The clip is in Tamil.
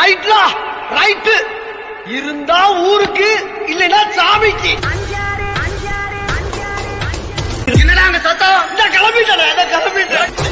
ரைட்லா ரைட். இருந்தா ஊருக்கு, இல்லைன்னா சாமிக்கு. என்னடா அங்க சத்தம்? கிளம்பிட்டேன் கிளம்பிட்டேன்.